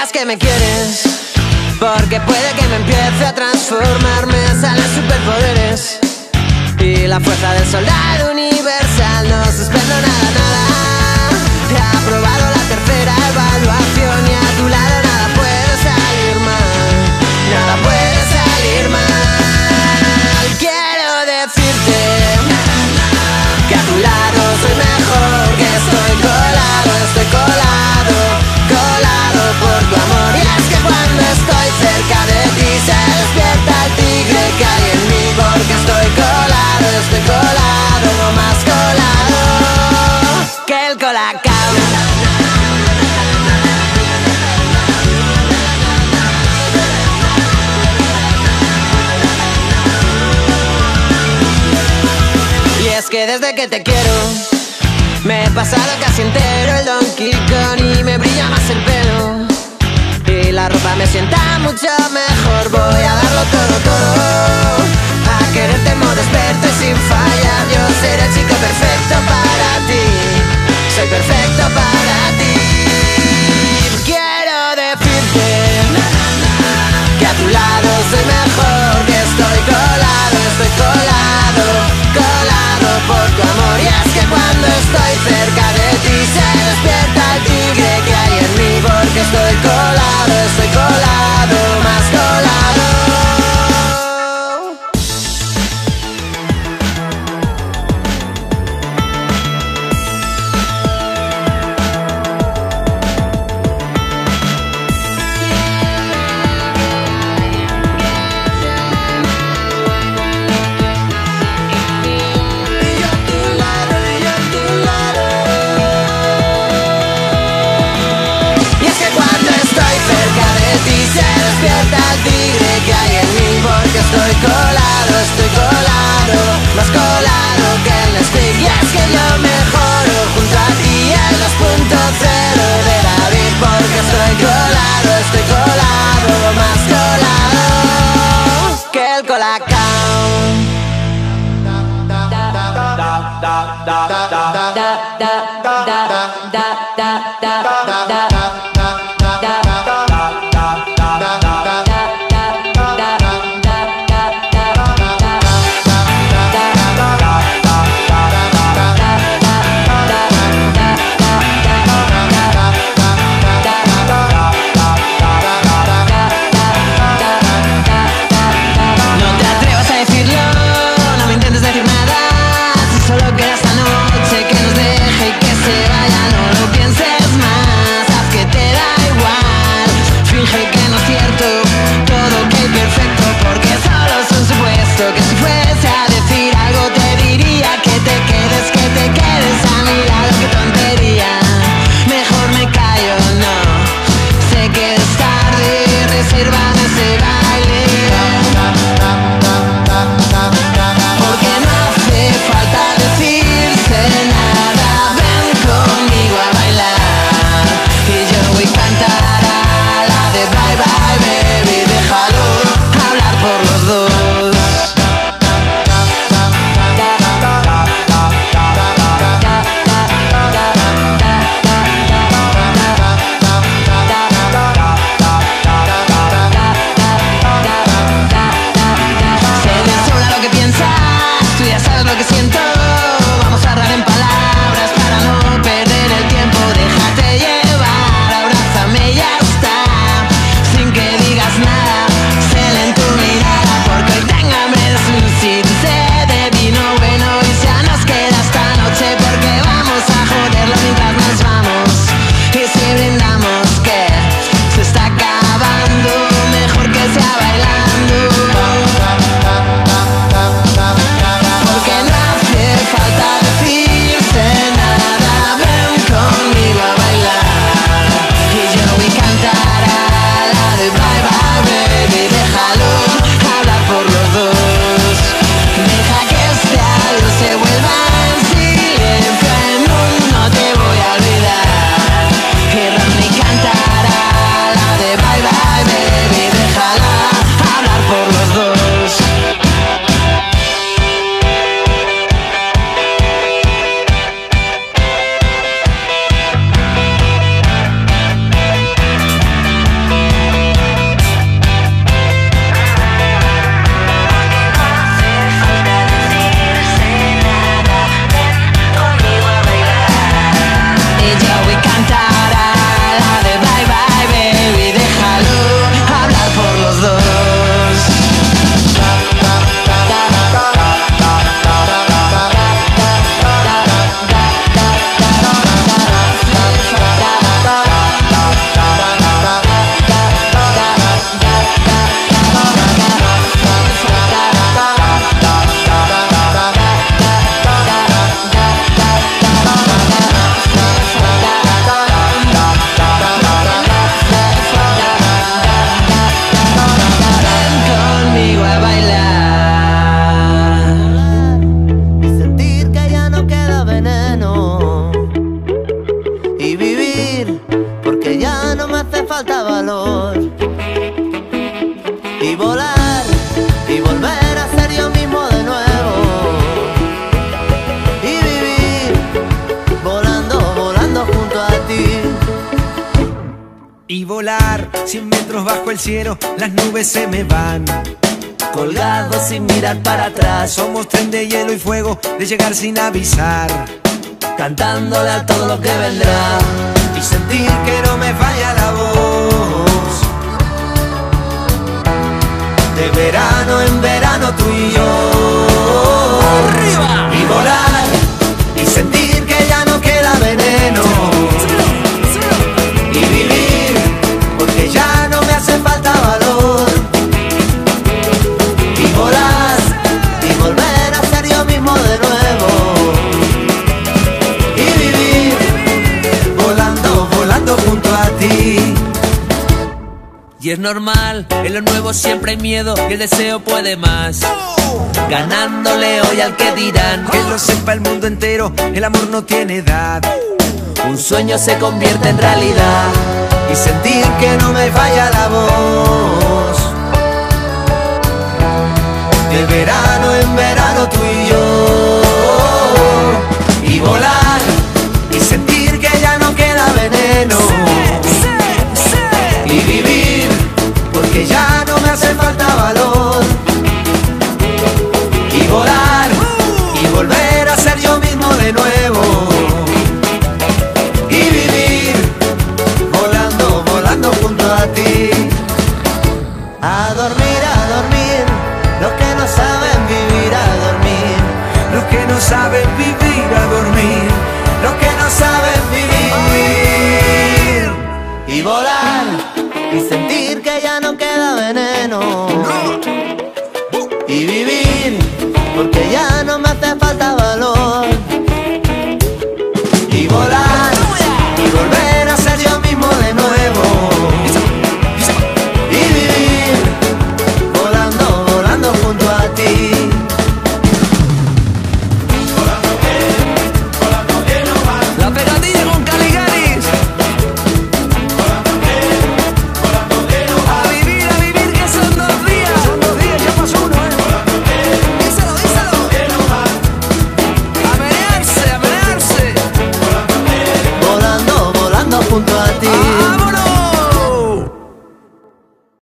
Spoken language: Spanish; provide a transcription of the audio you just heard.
digas que me quieres, porque puede que me empiece a transformarme. Salen superpoderes y la fuerza del soldado universal. No suspendo nada, nada. He aprobado la tercera evaluación y a tu lado nada puede salir mal. Nada puede salir mal. Quiero decirte que a tu lado soy mejor, que estoy colado, colado por tu amor. Y es que cuando estoy cerca de ti se despierta el tigre que hay en mí, porque estoy colado, más colado que el colacao. Y es que desde que te quiero me he pasado casi entero el Donkey Kong y me brilla más el pelo y la ropa me sienta mucho mejor. Voy a darlo todo, todo, a quererte en modo experto y sin fallar. Yo seré el chico perfecto para ti, soy perfecto para ti. Quiero decirte que a tu lado soy mejor, que estoy colado, colado por tu amor. Y es que cuando estoy cerca de ti se despierta el tigre que hay en mí, porque estoy colado, colado. falta valor. Y volar y volver a ser yo mismo de nuevo. Y vivir volando, volando junto a ti. Y volar 100 metros bajo el cielo, las nubes se me van. Colgados sin mirar para atrás. Somos tren de hielo y fuego, de llegar sin avisar. Cantándole a todo lo que vendrá. Y sentir que no me falla la voz. De verano en verano tú y yo. ¡Arriba! Y volar y sentir que ya no queda veneno. Y vivir porque ya no me hace falta valor. Y volar y volver a ser yo mismo de nuevo. Y vivir volando, volando junto a ti. Y es normal, en lo nuevo siempre hay miedo y el deseo puede más. Ganándole hoy al que dirán. Que lo sepa el mundo entero, el amor no tiene edad. Un sueño se convierte en realidad. Y sentir que no me falla la voz. De verano en verano tú y yo. Y volar y sentir que ya no queda veneno. Y vivir porque ya no me hace falta valor. Y volar y volver a ser yo mismo de nuevo. Y vivir volando, volando junto a ti. A dormir, los que no saben vivir a dormir. Los que no saben vivir a dormir. Los que no saben vivir. Y volar y sentir que ya no queda veneno. Y vivir porque ya no me hace falta valor. Y volar